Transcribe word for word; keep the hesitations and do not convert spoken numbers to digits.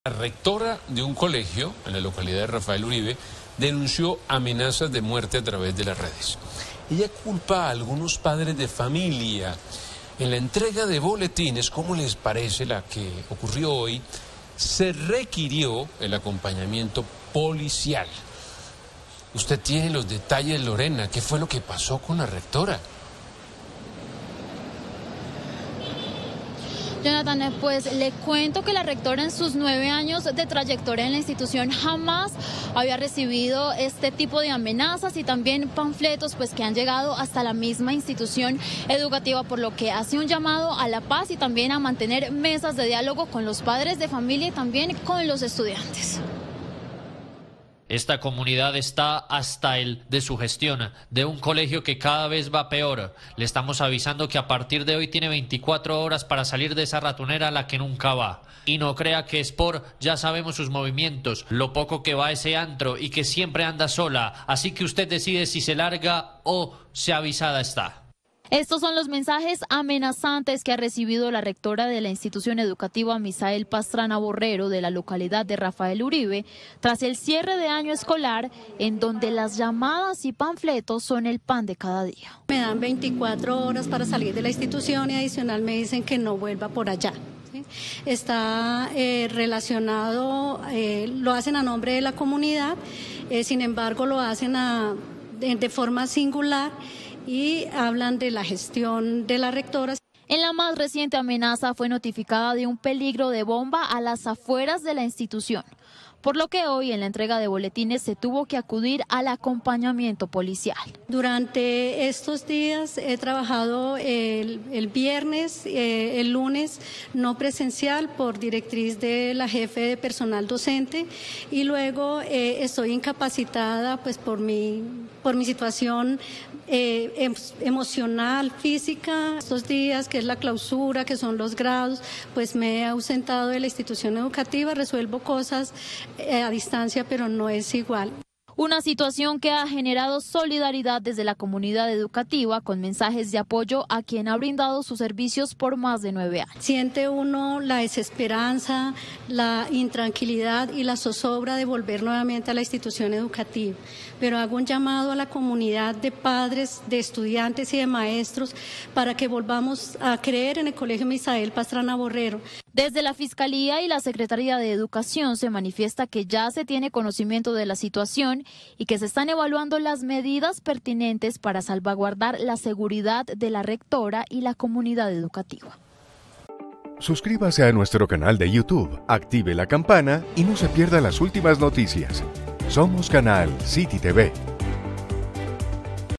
La rectora de un colegio en la localidad de Rafael Uribe denunció amenazas de muerte a través de las redes. Ella culpa a algunos padres de familia. En la entrega de boletines, ¿cómo les parece la que ocurrió hoy? Se requirió el acompañamiento policial. Usted tiene los detalles, Lorena. ¿Qué fue lo que pasó con la rectora? Jonathan, pues le cuento que la rectora en sus nueve años de trayectoria en la institución jamás había recibido este tipo de amenazas y también panfletos pues que han llegado hasta la misma institución educativa, por lo que hace un llamado a la paz y también a mantener mesas de diálogo con los padres de familia y también con los estudiantes. Esta comunidad está hasta el de su gestión, de un colegio que cada vez va peor. Le estamos avisando que a partir de hoy tiene veinticuatro horas para salir de esa ratonera a la que nunca va. Y no crea que es por, ya sabemos sus movimientos, lo poco que va a ese antro y que siempre anda sola. Así que usted decide si se larga o se avisada está. Estos son los mensajes amenazantes que ha recibido la rectora de la institución educativa Misael Pastrana Borrero de la localidad de Rafael Uribe tras el cierre de año escolar, en donde las llamadas y panfletos son el pan de cada día. Me dan veinticuatro horas para salir de la institución y adicional me dicen que no vuelva por allá. ¿Sí? Está eh, relacionado, eh, lo hacen a nombre de la comunidad, eh, sin embargo lo hacen a, de, de forma singular y hablan de la gestión de la rectora. En la más reciente amenaza fue notificada de un peligro de bomba a las afueras de la institución, por lo que hoy en la entrega de boletines se tuvo que acudir al acompañamiento policial. Durante estos días he trabajado el, el viernes, eh, el lunes no presencial por directriz de la jefe de personal docente y luego eh, estoy incapacitada pues por mi, por mi situación eh, em, emocional, física. Estos días que es la clausura, que son los grados, pues me he ausentado de la institución educativa, resuelvo cosas a distancia, pero no es igual. Una situación que ha generado solidaridad desde la comunidad educativa con mensajes de apoyo a quien ha brindado sus servicios por más de nueve años. Siente uno la desesperanza, la intranquilidad y la zozobra de volver nuevamente a la institución educativa, pero hago un llamado a la comunidad de padres, de estudiantes y de maestros para que volvamos a creer en el Colegio Misael Pastrana Borrero. Desde la Fiscalía y la Secretaría de Educación se manifiesta que ya se tiene conocimiento de la situación y que se están evaluando las medidas pertinentes para salvaguardar la seguridad de la rectora y la comunidad educativa. Suscríbase a nuestro canal de YouTube, active la campana y no se pierda las últimas noticias. Somos Canal City T V.